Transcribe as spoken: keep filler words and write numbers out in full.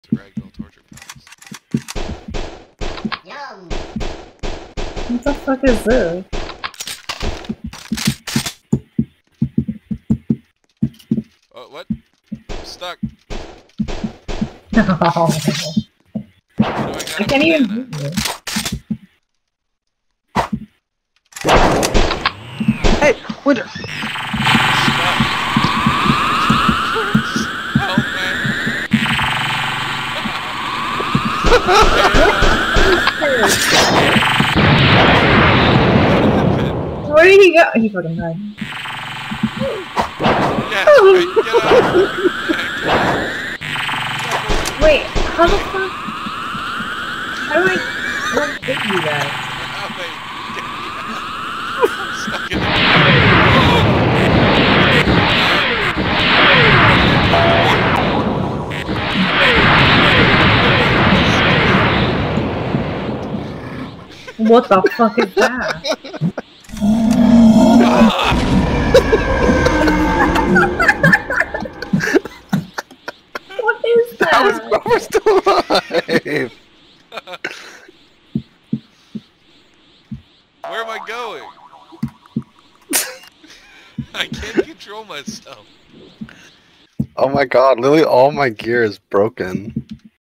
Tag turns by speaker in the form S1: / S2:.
S1: Ragdoll torture pals.
S2: Yum.
S3: What the fuck is this?
S1: Oh, what? I'm stuck.
S3: No.
S1: I,
S3: I can't even move it.
S4: Hey, Winter!
S1: Stop. Help me.
S3: Where did he go? He fucking died.
S1: Yeah, that's right. Get out.
S3: Wait, how the fuck? How do I not hit you guys?
S1: How do I get you out? I'm stuck in the
S3: What the fuck is that? What is that?
S4: How is Grover still alive?
S1: Where am I going? I can't control myself.
S4: Oh my god, literally all my gear is broken.